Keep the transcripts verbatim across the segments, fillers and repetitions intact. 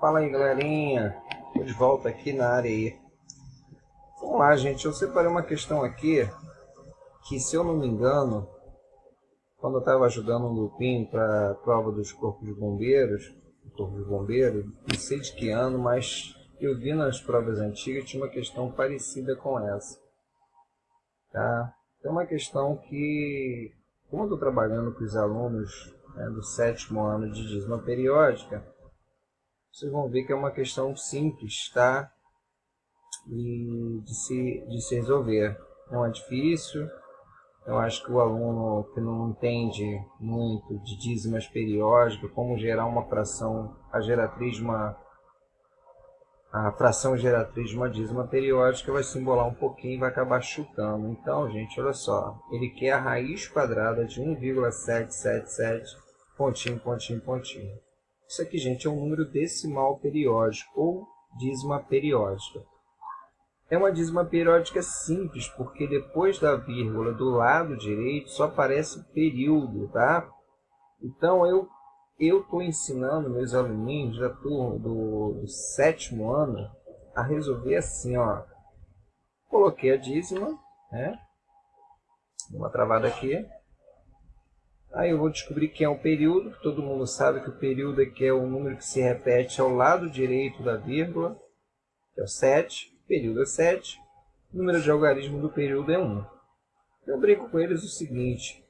Fala aí, galerinha, tô de volta aqui na área aí. Vamos lá, gente, eu separei uma questão aqui que, se eu não me engano, quando eu estava ajudando um grupinho para a prova dos corpos de bombeiros, corpo de bombeiro, não sei de que ano, mas eu vi nas provas antigas, tinha uma questão parecida com essa, tá? É uma questão que, como eu estou trabalhando com os alunos, né, do sétimo ano de dízima periódica, vocês vão ver que é uma questão simples, tá? E de se, de se resolver. Não é difícil. Eu acho que o aluno que não entende muito de dízimas periódicas, como gerar uma fração, a geratriz de uma, a fração geratriz de uma dízima periódica, vai se embolar um pouquinho e vai acabar chutando. Então, gente, olha só. Ele quer a raiz quadrada de um vírgula setecentos e setenta e sete, pontinho, pontinho, pontinho. Isso aqui, gente, é um número decimal periódico ou dízima periódica. É uma dízima periódica simples, porque depois da vírgula do lado direito só aparece período, tá? Então, eu eu estou ensinando meus aluninhos da turma do, do sétimo ano a resolver assim, ó. Coloquei a dízima, né? Uma travada aqui. Aí eu vou descobrir quem é o período. Todo mundo sabe que o período aqui é o número que se repete ao lado direito da vírgula, que é o sete. O período é sete. O número de algarismo do período é um. Eu brinco com eles o seguinte.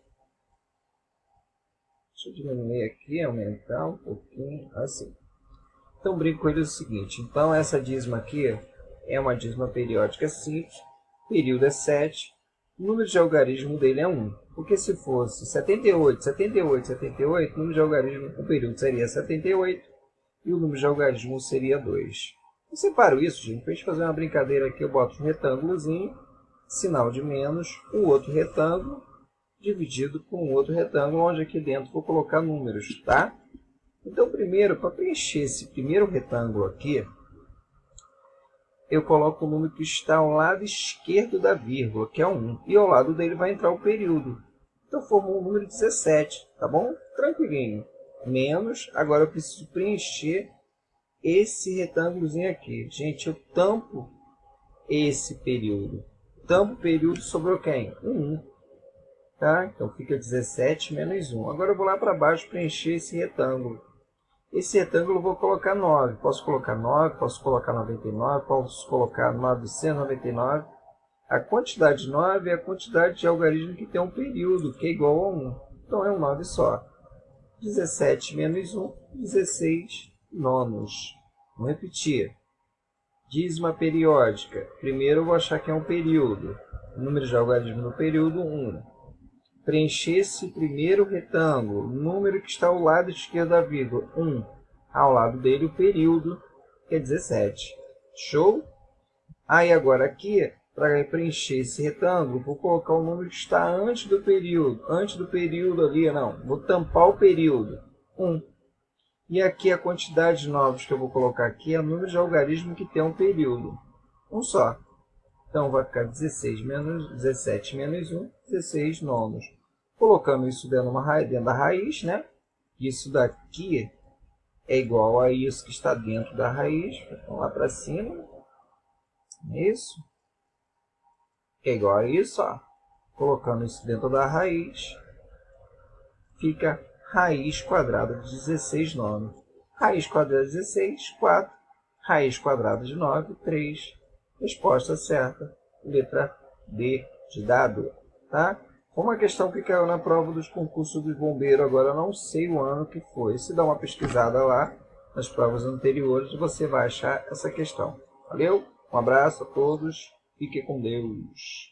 Deixa eu diminuir aqui, aumentar um pouquinho, assim. Então, brinco com eles o seguinte. Então, essa dízima aqui é uma dízima periódica simples. O período é sete. O número de algarismo dele é um. Porque se fosse setenta e oito, setenta e oito, setenta e oito, o número de algarismo do período seria setenta e oito e o número de algarismo seria dois. Eu separo isso, gente, para a gente fazer uma brincadeira aqui. Eu boto um retângulozinho, sinal de menos, um outro retângulo, dividido por um outro retângulo, onde aqui dentro vou colocar números, tá? Então, primeiro, para preencher esse primeiro retângulo aqui, eu coloco o número que está ao lado esquerdo da vírgula, que é um, e ao lado dele vai entrar o período. Então, formou o número dezessete, tá bom? Tranquilinho. Menos, agora eu preciso preencher esse retângulozinho aqui. Gente, eu tampo esse período. Tampo o período, sobrou quem? um. Tá? Então, fica dezessete menos um. Agora eu vou lá para baixo preencher esse retângulo. Esse retângulo eu vou colocar nove. Posso colocar nove, posso colocar noventa e nove, posso colocar novecentos e noventa e nove. A quantidade de nove é a quantidade de algarismo que tem um período, que é igual a um. Então, é um nove só. dezessete menos um, dezesseis nonos. Vamos repetir. Dízima periódica. Primeiro eu vou achar que é um período. O número de algarismo no período, um. Preencher esse primeiro retângulo, o número que está ao lado esquerdo da vírgula, um. Ao lado dele o período, que é dezessete. Show? Aí agora aqui, para preencher esse retângulo, vou colocar o número que está antes do período. Antes do período ali, não. Vou tampar o período, um. E aqui a quantidade de novos que eu vou colocar aqui é o número de algarismo que tem um período. Um só. Então, vai ficar dezesseis menos, dezessete menos um, dezesseis nonos. Colocando isso dentro, uma raiz, dentro da raiz, né? Isso daqui é igual a isso que está dentro da raiz. Então, lá para cima. Isso. É igual a isso, ó. Colocando isso dentro da raiz, fica raiz quadrada de dezesseis nonos. Raiz quadrada de dezesseis, quatro. Raiz quadrada de nove, três. Resposta certa, letra D de dado, tá? Uma questão que caiu na prova dos concursos dos bombeiros, agora eu não sei o ano que foi. Se dá uma pesquisada lá, nas provas anteriores, você vai achar essa questão. Valeu? Um abraço a todos, fique com Deus.